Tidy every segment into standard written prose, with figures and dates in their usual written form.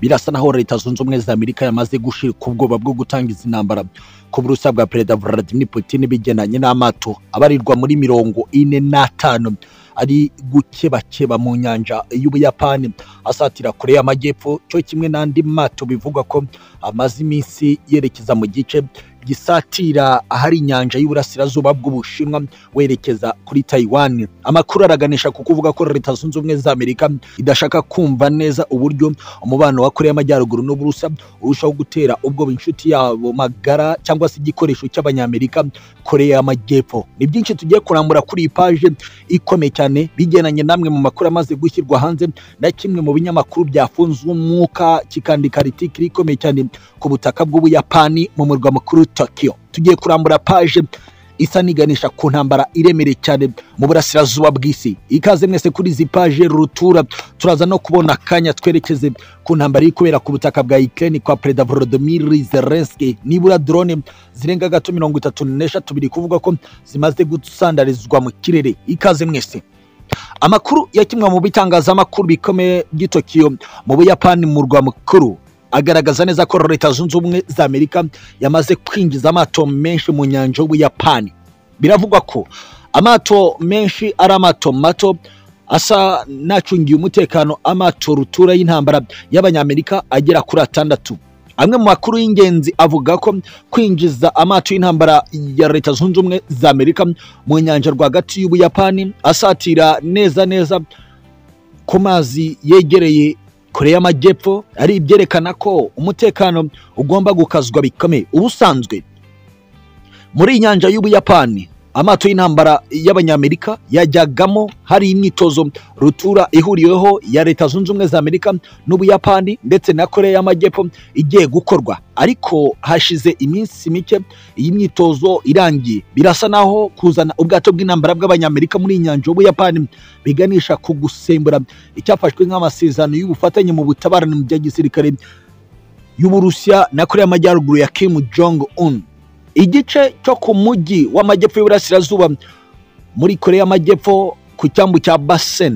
birasa naho Leta Zunze Ubumwe za Amerika yamaze gushirika ubwoba bwo gutangiza intambara ku Burusiya bwa Perezida Vladimir Putin bigenanye n'amato abarirwa muri 45 ari gukebakeba mu nyanja y'Ubuyapani asatira Korea y'Amajyepfo cyo kimwe n'andi mato bivugwa ko amazi iminsi yerekeza mu gice gisatira ahari inyanja y'Uburasirazuba bw'Ubushinwa werekeza kuri Taiwan. Amakuru araganisha ku kuvuga ko Leta Zunze Ubumwe za Amerika idashaka kumva neza uburyo umubano wa Korea y'Amajyaruguru n'Uburusiya urushaho gutera ubwo inshuti yabo magara cyangwa se igikoresho cy'Abanyamerika Korea y'Amajyepfo. Ni byinshi tugiye kurambura kuri iyi page ikomeye cyane bigenanye namwe mu makuru amaze gushyirwa hanze na kimwe mu binyamakuru byafunzwe umwuka kikandika article ikomeye cyane ku butaka bw'Ubuyapani mu murwa mukuru Tokyo. Tugiye kurambura page isa niganisha ku ntambara iremereye cyane mu burasirazuba bw'isi. Ikaze mwese kuri izi page rutura, turaza no kubona kanya twerekeze ku ntambara ikubera ku butaka bwa Ukraine kwa Perezida Volodymyr Zelensky. Nibura drone zirenga gato 33 biri kuvuga ko zimaze gusandarizwa mu kirere. Ikaze mwese. Amakuru ya kimwe mu bitangazamakuru bikomeye by'Tokyo mu Buyapani mu murwa mukuru agaragaza neza ko Leta Zunze Ubumwe za Amerika yamaze kwinjiza amato menshi mu nyanja y'Ubuyapani. Biravugwa ko amato menshi ari amato mato asa nacungiye umutekano, amato rutura y'intambara y'Abanyamerika agera kuri 6. Amwe mu makuru y'ingenzi avuga ko kwinjiza amato y'intambara ya Leta Zunze Ubumwe za Amerika mu nyanja rwagati y'Ubuyapani asatira neza ku mazi yegereye Korea y'Amajyepfo ari ibyerekana ko umutekano ugomba gukazwa bikomeye. Ubusanzwe muri inyanja y'Ubuyapani amato y'intambara y'Abanyamerika yajyagamo hari imyitozo rutura ihuriweho ya Leta Zunze Ubumwe za Amerika n'Ubuyapani ndetse na Korea y'Amajyepfo igiye gukorwa, ariko hashize iminsi mike iyi myitozo irangiye. Birasa naho kuzana ubwato bw'intambara bw'Abanyamerika muri inyanja y'Ubuyapani biganisha ku gusembura icyafashwe nk'amasezerano y'ubufatanye mu butabarane mu bya gisirikare y'Uburusiya na Korea y'Amajyaruguru ya Kim Jong Un. Igice cyo ku mujyi w'amajyepfo y'Uburasirazuba muri Korea y'Amajyepfo ku cyambu cya Basen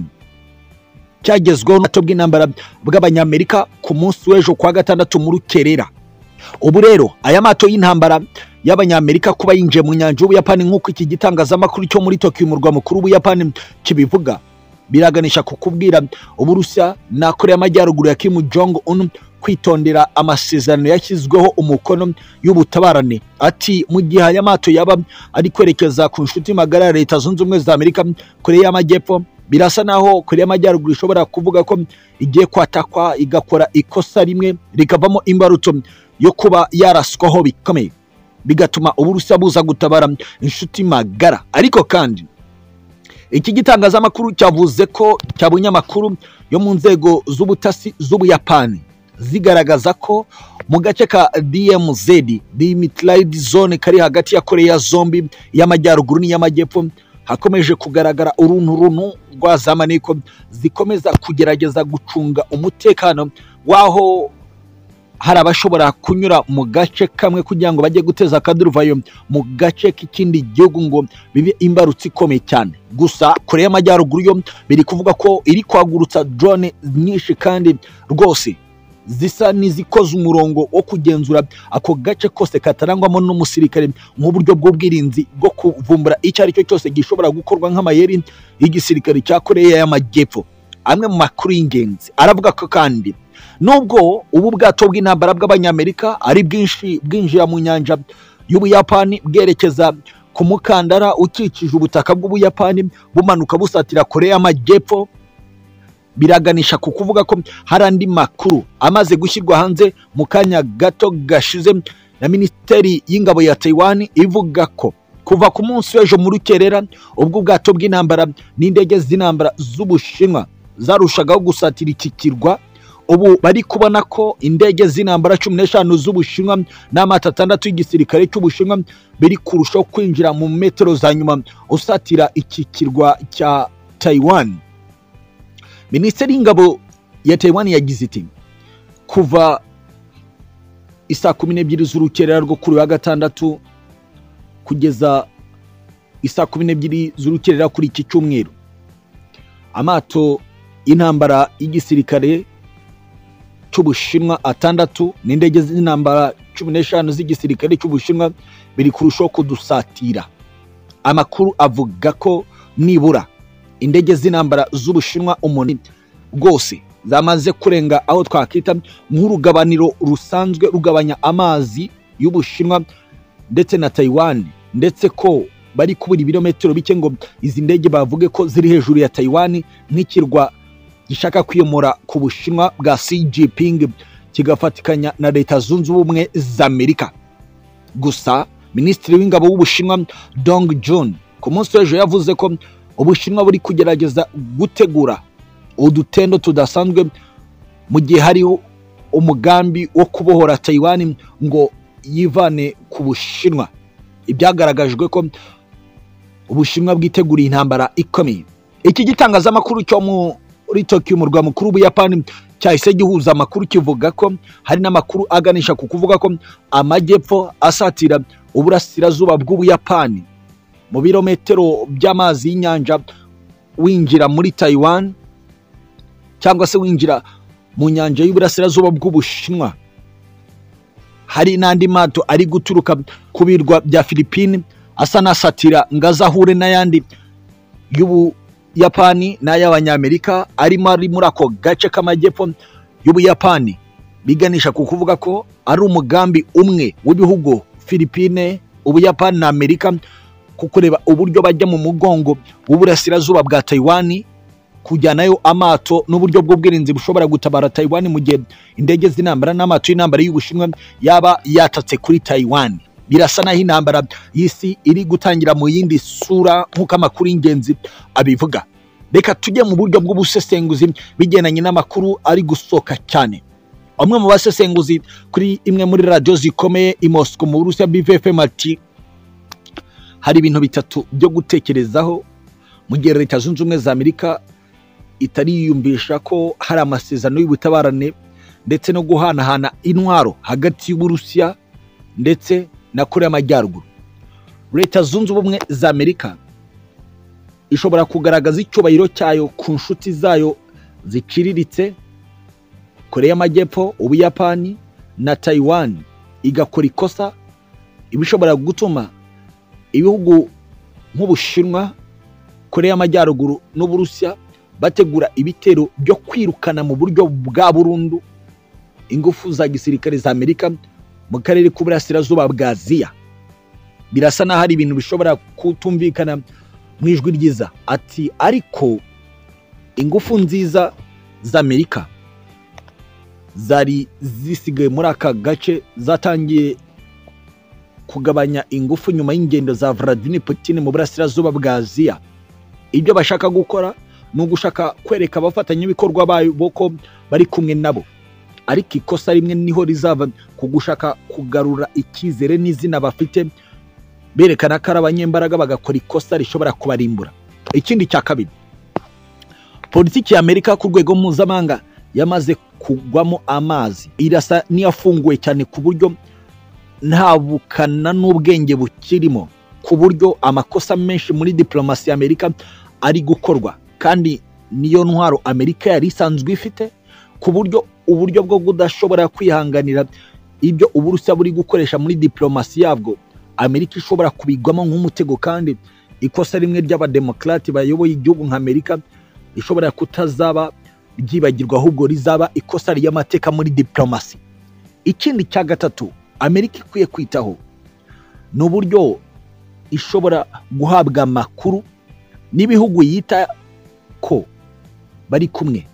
cyagezweho n'ubwato bw'intambara bw'Abanyamerika ku munsi w'ejo kwa gatandatu mu rukerera. Ubu rero aya mato y'intambara y'Abanyamerika kuba yinjiye mu nyanja y'Ubuyapani nk'uko iki gitangazamakuru cyo muri Tokyo umurwa mukuru w'Ubuyapani kibivuga biraganisha ku kubwira Uburusiya na Korea y'Amajyaruguru ya Kim Jong Un kwitondera amasezerano yashyizweho umukono y'ubutabarane. Ati mu gihe aya mato yaba ari kwerekeza ku nshuti magara ya Leta Zunze Ubumwe za Amerika Korea y'Amajyepfo, birasa naho Korea y'Amajyaruguru ishobora kuvuga ko igiye kwatakwa igakora ikosa rimwe rikavamo imbarutso yo kuba yaraswaho bikomeye bigatuma Uburusiya buza gutabara inshuti magara. Ariko kandi iki gitangazamakuru cyavuze ko cyabonye amakuru yo mu nzego z'ubutasi z'Ubuyapani zigaragaza ko mu gace ka DMZ Demilitarized Zone kari hagati ya Korea zombi y'Amajyaruguru n'iy'Amajyepfo hakomeje kugaragara uruntu rw'azamaniko zikomeza kugerageza gucunga umutekano waho hari abashobora kunyura mu gace kamwe kugira ngo bajye guteza akaduruvayo mu gace k'ikindi gihugu ngo bibe imbarutsi ikomeye cyane. Gusa Korea y'Amajyaruguru yo biri kuvuga ko iri kwagurutsa drone nyinshi kandi rwose zisa nizikoze umurongo wo kugenzura ako gace kose katarangwamo n'umusirikare mu buryo bw'ubwirinzi bwo kuvumbura icyo ari cyo cyose gishobora gukorwa nk'amayeri y'igisirikare cya Korea y'Amajyepfo. Amwe mu makuru y'ingenzi aravuga ko kandi nubwo ubu bwato bw'intambara bw'Abanyamerika ari bwinshi bwinjira mu nyanja y'Ubuyapani bwerekeza ku mukandara ukikije ubutaka bw'Ubuyapani bumanuka busatira Korea y'Amajyepfo, biraganisha ku kuvuga ko hari andi makuru amaze gushyirwa hanze mu kanya gato gashize na Minisiteri y'Ingabo ya Taiwan ivuga ko kuva ku munsi w'ejo mu rukerera ubwo bwato bw'intambara n'indege z'intambara z'Ubushinwa zarushagaho gusatira iki kirwa, ubu bari kubona ko indege z'intambara 15 z'Ubushinwa n'amato 6 y'igisirikare cy'Ubushinwa biri kurushaho kwinjira mu metero za nyuma usatira iki kirwa cya Taiwan. Minisiteri y'Ingabo ya Taiwan yagize iti kuva isa 12 z'urukerera rwo kuri wa gatandatu kugeza isa 12 z'urukerera kuri iki cyumweru amato intambara y'igisirikare cy'Ubushinwa 6 n'indege z'intambara 15 z'igisirikare cy'Ubushinwa biri kurushaho kudusatira. Amakuru avuga ko nibura indege z'intambara z'Ubushinwa umunani rwose zamaze kurenga aho twakita nk'urugabaniro rusanzwe rugabanya amazi y'Ubushinwa ndetse na Taiwan, ndetse ko bari kubura ibirometero bike ngo izi ndege bavuge ko ziri hejuru ya Taiwan nk'ikirwa gishaka kwiyomora ku Bushinwa bwa Xi Jinping kigafatikanya na Leta Zunze Ubumwe za Amerika. Gusa Minisitiri w'Ingabo w'Ubushinwa Dong Jun ku munsi w'ejo yavuze ko Ubushinwa buri kugerageza gutegura udutendo tudasanzwe mu gihe hariho umugambi wo kubohora Taiwan ngo yivane ku Bushinwa. Ibyagaragajwe ko Ubushinwa bwiteguriye intambara ikomeye. Iki gitangazamakuru cyo muri Tokyo, umurwa mukuru w'Ubuyapani, cyahise gihuza amakuru kivuga ko hari n'amakuru aganisha ku kuvuga ko amajyepfo asatira uburasirazuba bw'Ubuyapani mu birometero by'amazi y'inyanja winjira muri Taiwan cyangwa se winjira mu nyanja y'uburasirazuba bw'Ubushinwa. Hari n'andi mato ari guturuka ku birwa bya Philippines asa nasatira ngazahure n'ayandi y'Ubuyapani n'ay'Abanyamerika arimo ari muri ako gace k'amajyepfo y'Ubuyapani, biganisha ku kuvuga ko ari umugambi umwe w'ibihugu Philippines, Ubuyapani na Amerika kukureba uburyo bajya mu mugongo w'uburasirazuba bwa Taiwan, kujyanayo amato n'uburyo bw'ubwirinzi bushobora gutabara Taiwan mu gihe indege z'intambara n'amato y'intambara y'Ubushinwa yaba yatatse kuri Taiwan. Birasa naho intambara y'isi iri gutangira mu yindi sura nk'uko amakuru y'ingenzi abivuga. Reka tujye mu buryo bw'ubusesenguzi bigendanye n'amakuru ari gusoka cyane. Umwe mu basesenguzi kuri imwe muri radio zikomeye i Moscow mu Burusiya BFM ati hari ibintu bitatu byo gutekerezaho mu gihe Leta Zunze Ubumwe za Amerika itari yiyumvisha ko hari amasezerano y'ubutabarane ndetse no guhanahana intwaro hagati y'Uburusiya ndetse na Korea y'Amajyaruguru. Leta Zunze Ubumwe za Amerika ishobora kugaragaza icyubahiro cyayo ku nshuti zayo ziciriritse Korea y'Amajyepfo, Ubuyapani na Taiwan, igakora ikosa ibishobora gutuma ibihugu nk'Ubushinwa, Korea y'Amajyaruguru n'Uburusiya bategura ibitero byo kwirukana mu buryo bwa burundu ingufu za gisirikare za Amerika mu karere k'uburasirazuba bwa Aziya. Birasa naho hari ibintu bishobora kutumvikana mu ijwi ryiza. Ati ariko ingufu nziza za Amerika zari zisigaye muri aka gace zatangiye kugabanya ingufu nyuma y'ingendo za Vladimir Putin mu burasirazuba bwa Aziya. Ibyo bashaka gukora ni ugushaka kwereka abafatanyabikorwa bayo ko bari kumwe nabo, ariko ikosa rimwe niho rizava ku gushaka kugarura icyizere n'izina bafite, berekana ko ari abanyembaraga bagakora ikosa rishobora kubarimbura. Ikindi cya kabiri, politiki ya Amerika ku rwego mpuzamahanga yamaze kugwamo amazi, irasa niyafunguwe cyane ku buryo nta bukana n'ubwenge bukirimo, ku buryo amakosa menshi muri diplomasi ya Amerika ari gukorwa, kandi niyo ntwaro Amerika yari isanzwe ifite, ku buryo uburyo bwo kudashobora kwihanganira ibyo Uburusiya buri gukoresha muri diplomasi yabwo, Amerika ishobora kubigwamo nk'umutego, kandi ikosa rimwe ry'abademokrati bayoboye igihugu nka Amerika ishobora kutazaba ryibagirwa, ahubwo rizaba ikosa ry'amateka muri diplomasi. Ikindi cya gatatu Amerika ikwiye kwitaho ni uburyo ishobora guhabwa amakuru n'ibihugu yita ko bari kumwe.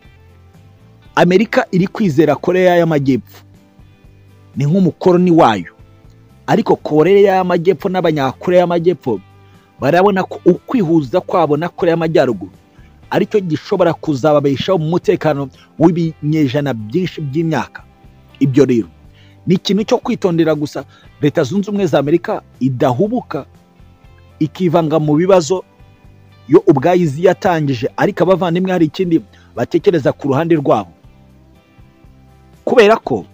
Amerika iri kwizera Korea y'Amajyepfo ni nk'umukoroni wayo, ariko Korea y'Amajyepfo n'Abanyakorea y'Amajyepfo barabona ko ukwihuza kwabo na Korea y'Amajyaruguru aricyo gishobora kuzababeshaho mu mutekano w'ibinyejana byinshi by'imyaka. Ibyo rero ni ikintu cyo kwitondera. Gusa Leta Zunze Ubumwe za Amerika idahubuka ikivanga mu bibazo yo ubwayizi yatangije, ariko abavandimwe hari ikindi batekereza ku ruhande rwabo, kubera ko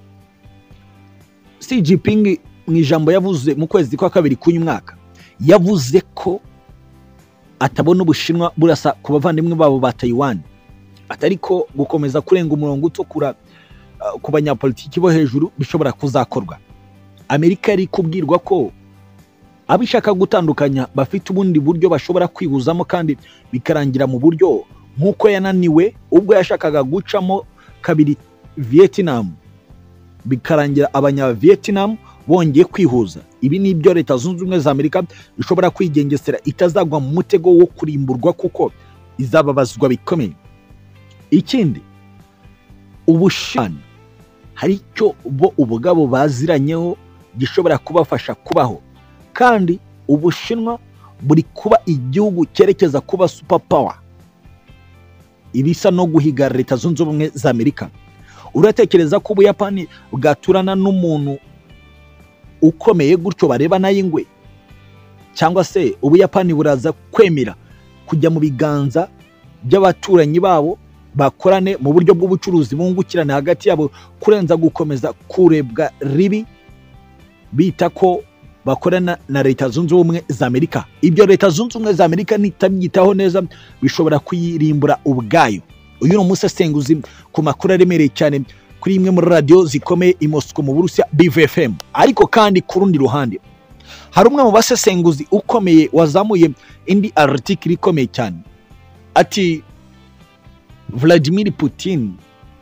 Xi Jinping mu ijambo yavuze mu kwezi kwa kabiri k'uyu mwaka yavuze ko atabona Ubushinwa burasa ku bavandimwe babo ba Taiwan, atariko gukomeza kurenga umurongo utukura ku banyapolitiki bo hejuru bishobora kuzakorwa. Amerika yari kubwirwa ko abishaka gutandukanya bafite ubundi buryo bashobora kwihuzamo kandi bikarangira mu buryo nk'uko yananiwe ubwo yashakaga gucamo kabiri Vietnam, bikarangira abanya-Vietnam bongeye kwihuza. Ibi ni ibyo Leta Zunze Ubumwe za Amerika ishobora kwigengesera itazagwa mu mutego wo kurimburwa kuko izababazwa bikomeye. Ikindi, Ubushinwa hari icyo bo ubugabo baziranyeho gishobora kubafasha kubaho, kandi Ubushinwa buri kuba igihugu cyerekeza kuba super power, ibisa no guhiga Leta Zunze Ubumwe za Amerika. Uratekereza ko Ubuyapani bwaturana n'umuntu ukomeye gutyo bareba nayo ingwe? Cyangwa se Ubuyapani buraza kwemera kujya mu biganza by'abaturanyi babo bakorane mu buryo bw'ubucuruzi bungukirana hagati yabo kurenza gukomeza kurebwa ribi bita ko bakorana na Leta Zunze Ubumwe za Amerika? Ibyo Leta Zunze Ubumwe za Amerika nitabyitaho neza bishobora kuyirimbura ubwayo. Uyu ni umusesenguzi ku makuru aremereye cyane kuri imwe muri radio zikomeye i Moscow mu Burusiya, BVFM. Ariko kandi ku rundi ruhande hari umwe mu basesenguzi ukomeye wazamuye indi article ikomeye cyane, ati Vladimir Putin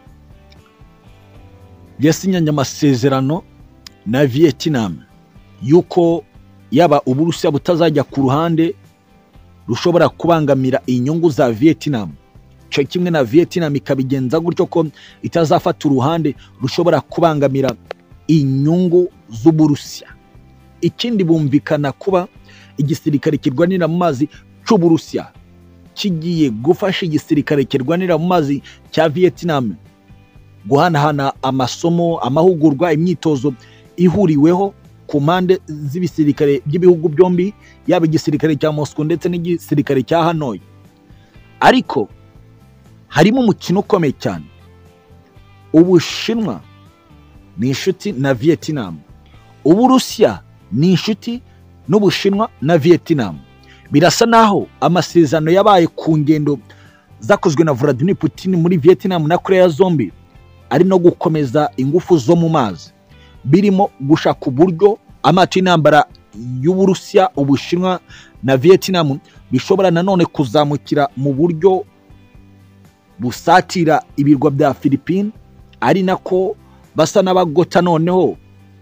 yasinyanye amasezerano na Vietnam yuko yaba Uburusiya butazajya ku ruhande rushobora kubangamira inyungu za Vietnam, cyo kimwe na Vietnam ikabigenza gutyo ko itazafata uruhande rushobora kubangamira inyungu z'Uburusiya. Ikindi, bumvikana kuba igisirikare kirwanira mu mazi cy'Uburusiya kigiye gufasha igisirikare kirwanira mu mazi cya Vietnam guhanahana amasomo, amahugurwa, imyitozo ihuriweho ku mpande z'ibisirikare by'ibihugu byombi, yaba igisirikare cya Moscow ndetse n'igisirikare cya Hanoi. Ariko harimo umukino ukomeye cyane. Ubushinwa ni inshuti na Vietnam, Uburusiya ni inshuti n'Ubushinwa na Vietnam. Birasa naho amasezerano yabaye ku ngendo zakozwe na Vladimir Putin muri Vietnam na Korea zombi ari no gukomeza ingufu zo mu mazi, birimo gushaka uburyo amato y'intambara y'Uburusiya, Ubushinwa na Vietnam bishobora nanone kuzamukira mu buryo busatira ibirwa bya Philippines, ari nako basa n'abagota noneho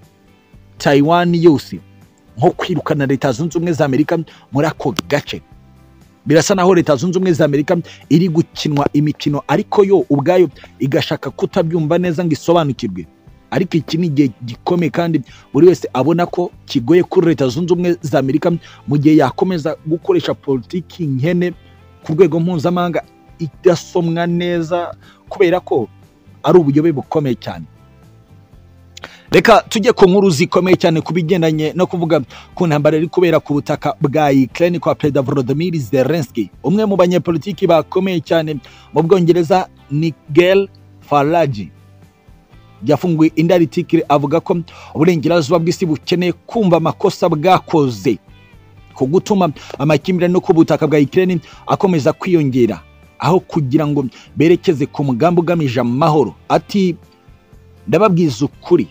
Taiwan yose, nko kwirukana Leta Zunze Ubumwe za Amerika muri ako gace. Birasa naho Leta Zunze Ubumwe za Amerika iri gukinwa imikino ariko yo ubwayo igashaka kutabyumva neza ngo isobanukirwe. Ariko iki ni igihe gikomeye kandi buri wese abona ko kigoye kuri Leta Zunze Ubumwe za Amerika mu gihe yakomeza gukoresha politiki nkene ku rwego mpuzamahanga idasomwa neza, kubera ko ari ubuyobe bukomeye cyane. Reka tujye ku nkuru zikomeye cyane kubigendanye no kuvuga ku ntambara iri kubera ku butaka bwa Ukraine kwa Perezida Volodymyr Zelensky. Umwe mu banyepolitiki bakomeye cyane mu Bwongereza, Nigel Farage, yafunguye indi article avuga ko uburengerazuba bw'isi bukeneye kumva amakosa bwakoze ko gutuma amakimbirane no ku butaka bwa Ukraine akomeza kwiyongera, aho kugira ngo berekeze ku mugambi ugamije amahoro. Ati, ndababwiza ukuri,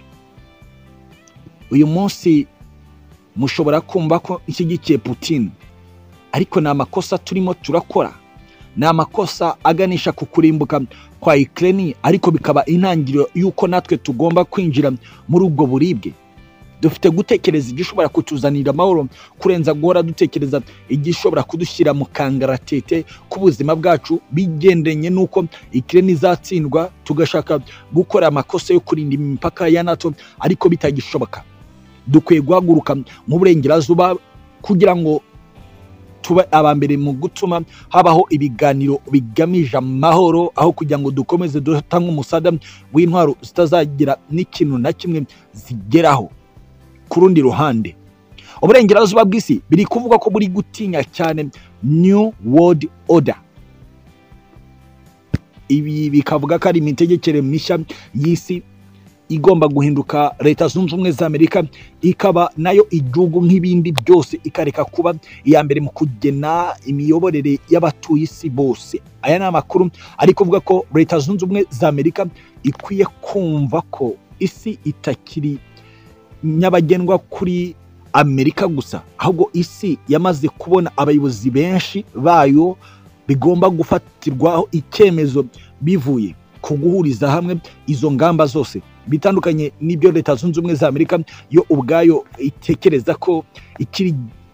uyu munsi mushobora kumva ko ishyigikiye Putin, ariko ni amakosa turimo turakora, ni amakosa aganisha ku kurimbuka kwa Ukraine, ariko bikaba intangiriro y'uko natwe tugomba kwinjira muri ubwo buribwe. Dufite gutekereza igishobora kutuzanira amahoro kurenza guhora dutekereza igishobora kudushyira mu kangaratete k'ubuzima bwacu bigendenye nuko Ukraine izatsindwa, tugashaka gukora amakosa yo kurinda imipaka ya NATO ariko bitagishoboka. Dukwiye guhaguruka mu burengerazuba kugira ngo tuba abambere mu gutuma habaho ibiganiro bigamije amahoro, aho kugira ngo dukomeze dutanga umusada w'intwaro zitazagira n'ikintu na kimwe zigeraho. Ku rundi ruhande, uburengerazuba bw'isi biri kuvuga ko buri gutinya cyane New World Order. Ibi bikavuga ko ari imitegekere mishya y'isi igomba guhinduka leta zunze ubumwe za Amerika ikaba nayo igihugu nk'ibindi byose ikareka kuba iya mbere mu kugena imiyoborere y'abatuye isi bose. Aya ni amakuru ari kuvuga ko leta zunze ubumwe za Amerika ikwiye kumva ko isi itakiri nyabagendwa kuri Amerika gusa, ahubwo isi yamaze kubona abayobozi benshi bayo bigomba gufatirwaho icyemezo bivuye ku guhuriza hamwe izo ngamba zose bitandukanye n'ibyo leta zunze ubumwe za Amerika yo ubwayo itekereza ko ikiri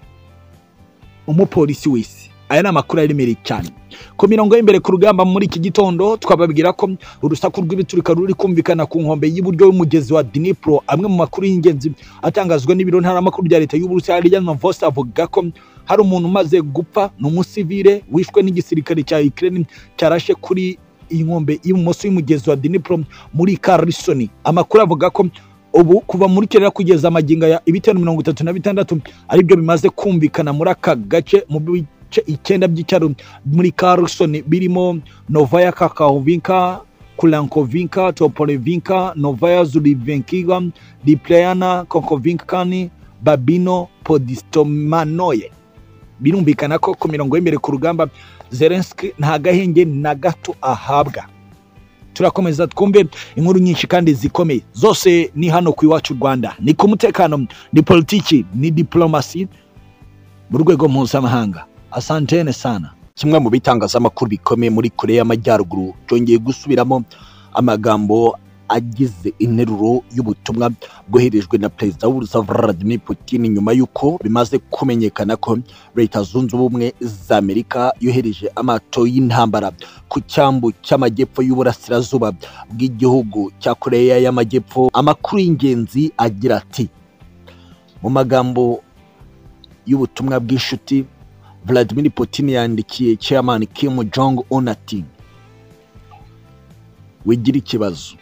umupolisi w'isi. Aya ni amakuru aremereye cyane. Ku mirongo y'imbere ku rugamba muri iki gitondo twababwira ko urusaku rw'ibiturika ruri kumvikana ku nkombe y'iburyo y'umugezi wa Dnipro. Amwe mu makuru y'ingenzi atangazwa n'ibiro ntaramakuru bya leta y'Uburusiya Ryannovosti avuga ko hari umuntu umaze gupfa, n'umusivile wishwe n'igisirikare cya Ukraine cyarashe kuri inkombe y'imoso y'umugezi wa Dnipro muri Kherson. Amakuru avuga ko ubu kuva muri Kerera kugeza amaginga ya ibitero 36 aribyo bimaze kumvikana muri aka gace mu bice 9 by'icyaro muri Kherson birimo Novaya Kakhovka, Kulankovinka, Topolevinka, Novaya Zurivenkiga, Diplayana, Kokovinkani, Babino, Podistomanoye. Birumvikana ko ku mirongo y'imbere ku rugamba Zelensky nta gahenge na gato ahabwa. Turakomeza twumve inkuru nyinshi kandi zikomeye zose ni hano ku iwacu Rwanda, ni ku mutekano, ni politiki, ni diplomasi mu rwego mpuzamahanga. Asantene sana. Kimwe mu bitangazamakuru bikomeye muri Korea y'Amajyaruguru cyongeye gusubiramo amagambo agize interuro y'ubutumwa bwoherejwe na Perezida w'Uburusiya Vladimir Putin nyuma y'uko bimaze kumenyekana ko leta zunze ubumwe za Amerika yohereje amato y'intambara ku cyambu cy'amajyepfo y'uburasirazuba bw'igihugu cya Korea y'Amajyepfo. Amakuru y'ingenzi agira ati: mu magambo y'ubutumwa bw'inshuti, Vladimir Putin yandikiye Chairman Kim Jong-un ati: wigira ikibazo,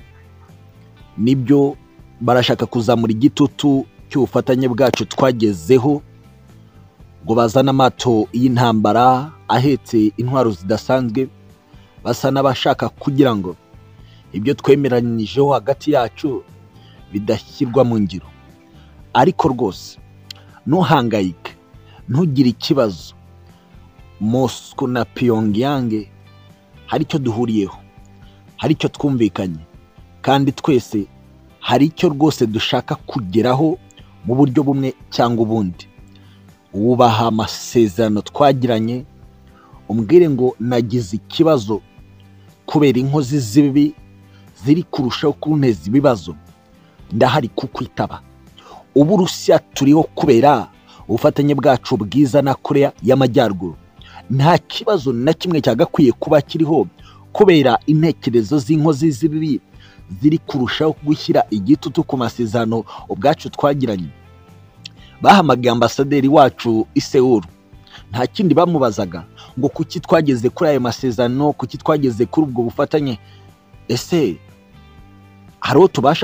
nibyo barashaka kuzamura igitutu cy'ubufatanye bwacu twagezeho ngo bazana amato y'intambara ahetse intwaro zidasanzwe, basa n'abashaka kugira ngo ibyo twemeranyije hagati yacu bidashyirwa mu ngiro. Ariko rwose ntuhangayike, ntugire ikibazo, Moscow na Pyongyang hari icyo duhuriyeho, hari icyo twumvikanye, kandi twese hari icyo rwose dushaka kugeraho mu buryo bumwe cyangwa ubundi. Wubaha amasezerano twagiranye, umbwire ngo nagize ikibazo kubera inkozi z'ibibi ziri kurushaho kunteza ibibazo, ndahari kukwitaba. Uburusiya turiho kubera ubufatanye bwacu bwiza na Korea y'Amajyaruguru. Nta kibazo na kimwe cyagakwiye kuba kiriho kubera intekerezo z'inkozi z'ibibi ziri kurushaho gushyira igitutu ku masezerano ubwacu twagiranye. Bahamagaye ambasaderi wacu i Seoul, nta kindi bamubazaga ngo kuki twageze kuri ayo masezerano, kuki twageze kuri ubwo bufatanye. Ese hariho tubasha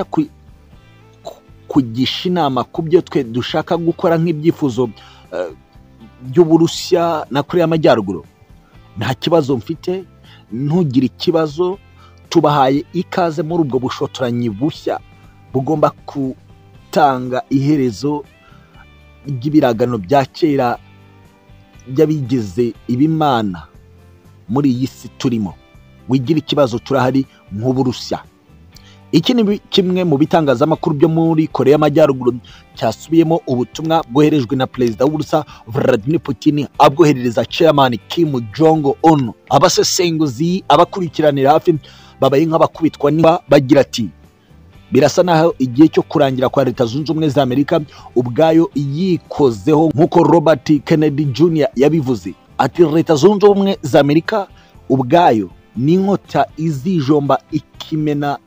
kugisha inama ku byo twe dushaka gukora nk'ibyifuzo by'Uburusiya na Korea y'Amajyaruguru? Nta kibazo mfite, ntugire ikibazo, tubahaye ikaze muri ubwo bushotoranyi bushya bugomba gutanga iherezo ry'ibiragano bya kera by'abigize ibimana muri iyi si turimo. Wigira ikibazo, turahari nk'Uburusiya. Iki ni kimwe mu bitangazamakuru byo muri Korea y'Amajyaruguru cyasubiyemo ubutumwa bwoherejwe na Perezida w'Uburusiya Vladimir Putin abwoherereza Chairman Kim Jong-un. Abasesenguzi abakurikiranira hafi babaye nk'abakubitwa niba bagira ati: birasa naho igihe cyo kurangira kwa leta zunze ubumwe za Amerika ubwayo yikozeho, nk'uko Robert Kennedy Jr. yabivuze ati: leta zunze ubumwe za Amerika ubwayo ni inkota izijomba ikimena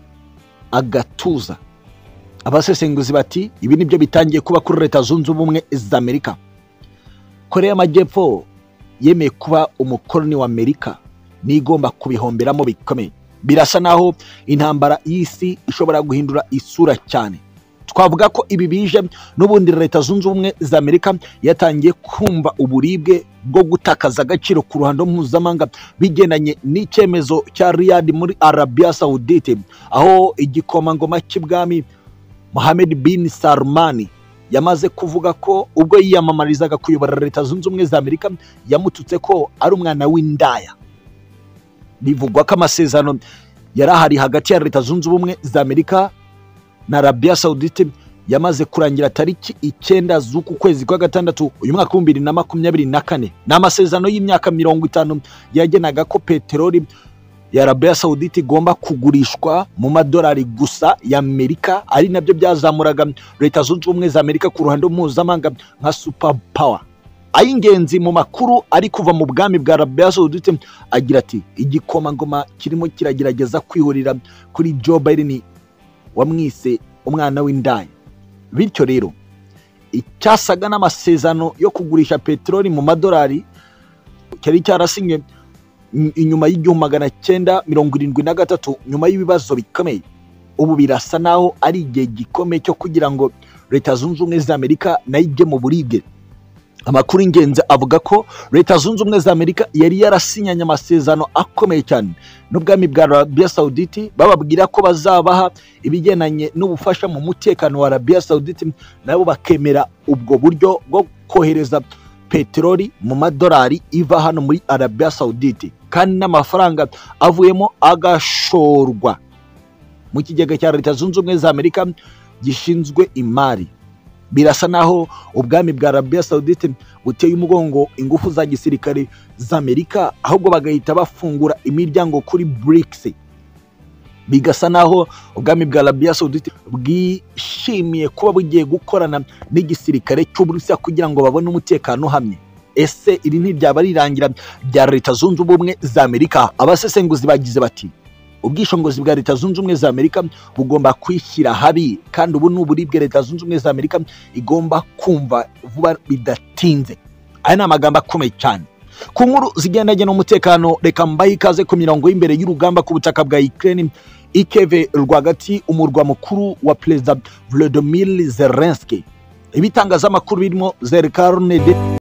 agatuza. Abasesenguzi bati ibi nibyo bitangiye kuba kuri leta zunze ubumwe za Amerika. Korea y'Amajyepfo yemeye kuba umukoloni wa Amerika nigomba kubihomberamo bikomeye. Birasa naho intambara y'isi ishobora guhindura isura cyane. twavuga ko ibi bije n'ubundi Leta Zunze Ubumwe za Amerika yatangiye kumva uburibwe bwo gutakaza agaciro ku ruhando mpuzamahanga bigendanye n'icyemezo cya Riyadh muri Arabia Saudite, aho igikomangoma cy'ibwami Mohammed bin Salman yamaze kuvuga ko ubwo yiyamamarizaga kuyobora Leta Zunze Ubumwe za Amerika yamututse ko ari umwana w'indaya. Bivugwa ko amasezerano yari ahari hagati ya Leta Zunze Ubumwe za Amerika na Arabia Saudite yamaze kurangira tariki 9 z'uku kwezi kwa gatandatu uyu mwaka 2024. Ni amasezerano y'imyaka 50 yagenaga ko peteroli ya Arabia Saudite igomba kugurishwa mu madolari gusa ya Amerika, ari nabyo byazamuraga Leta Zunze Ubumwe za Amerika ku ruhando mpuzamahanga nka super power. Ayingenzi mu makuru ari kuva mu bwami bwa Arabia Saudite agira ati igikomangoma kirimo kiragerageza kwihurira kuri Joe Biden wamwise umwana w'indaya. Bityo rero icyasaga n'amasezerano yo kugurisha peteroli mu madolari cyari cyarasinywe inyuma y'1973 nyuma y'ibibazo bikomeye. Ubu birasa naho ari igihe gikomeye cyo kugira ngo Leta Zunze Ubumwe za Amerika nayo ijye mu buribwe. Amakuru ingenzi avuga ko Leta Zunze Ubumwe za Amerika yari yarasinyanye amasezerano akomeye cyane n'ubwami bwa Arabia Saudite, bababwira ko bazabaha ibigendanye n'ubufasha mu mutekano wa Arabia Saudite, nabo bakemera ubwo buryo bwo kohereza peteroli mu madolari iva hano muri Arabia Saudite, kandi n'amafaranga avuyemo agashorwa mu kigega cya Leta Zunze Ubumwe za Amerika gishinzwe imari. Birasa naho ubwami bwa Arabia Saudite buteye umugongo ingufu za gisirikare za Amerika, ahubwo bagahita bafungura imiryango kuri BRICS. Bigasa naho ubwami bwa Arabia Saudite bwishimiye kuba bugiye gukorana n'igisirikare cy'Uburusiya kugira ngo babone umutekano uhamye. Ese iri ntiryaba rirangira rya Leta Zunze Ubumwe za Amerika? Abasesenguzi bagize bati ubwishongozi bwa Leta Zunze Ubumwe za Amerika bugomba kwishyira habi, kandi ubu n'uburibwe Leta Zunze Ubumwe za Amerika igomba kumva vuba bidatinze. Aya ni amagambo akomeye cyane. Ku nkuru zigendanye n'umutekano, reka mbaye ikaze ku mirongo y'imbere y'urugamba ku butaka bwa Ukraine i Kiev rwagati, umurwa mukuru wa Perezida Volodymyr Zelensky. Ibitangazamakuru birimo Zerkarne